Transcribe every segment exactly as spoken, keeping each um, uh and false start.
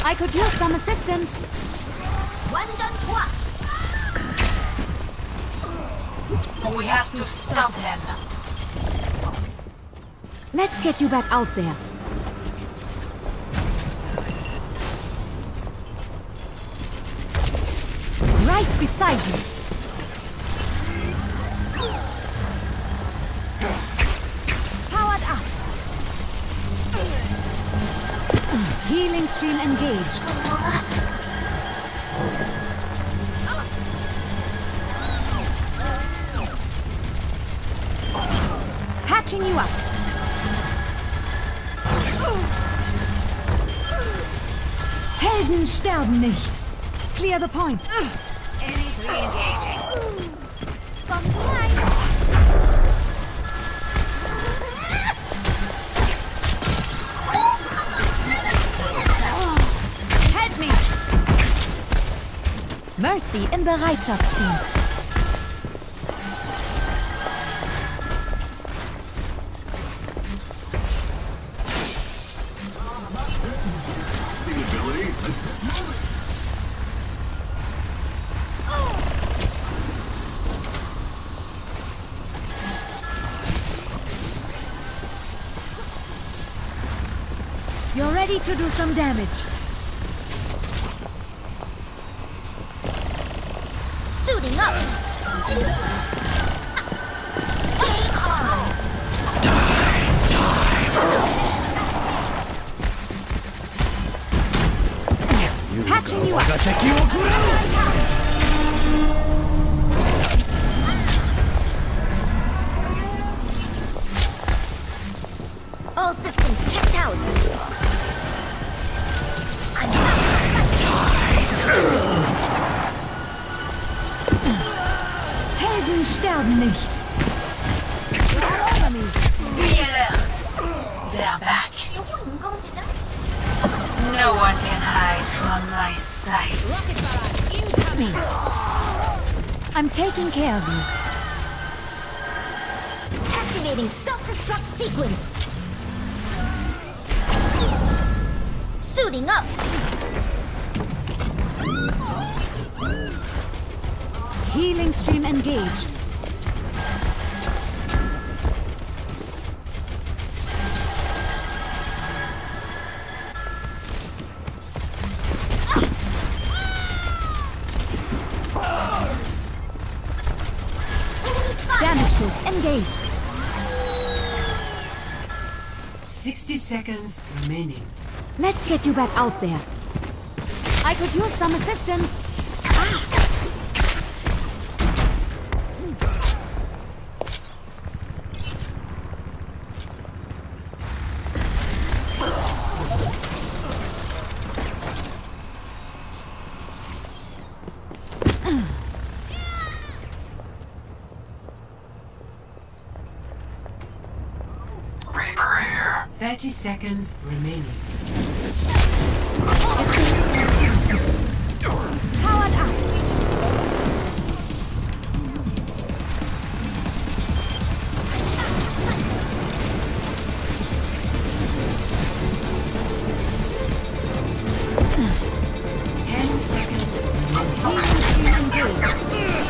I could use some assistance. We have to stop them. Let's get you back out there. Right beside you. Powered up. Healing stream engaged. Patching you up. Helden sterben nicht. Clear the point. Enemy re-engaging. Bomb fly. Help me. Mercy in Bereitschaftsdienst. You're ready to do some damage. Suiting up. Game on. Die, die. Patching you up. All systems checked out. Helden sterben nicht. Be alert. They're back. No one can hide from my sight. I'm taking care of you. Activating self-destruct sequence. Suiting up. Healing stream engaged. Damage boost engaged. Sixty seconds remaining. Let's get you back out there. I could use some assistance. Ah. Reaper here. Thirty seconds remaining. Powered up. Ten seconds remaining. Healing stream engaged.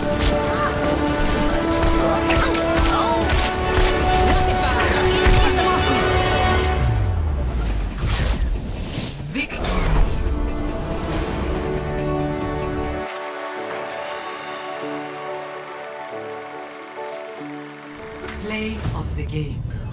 Victory. Play of the game.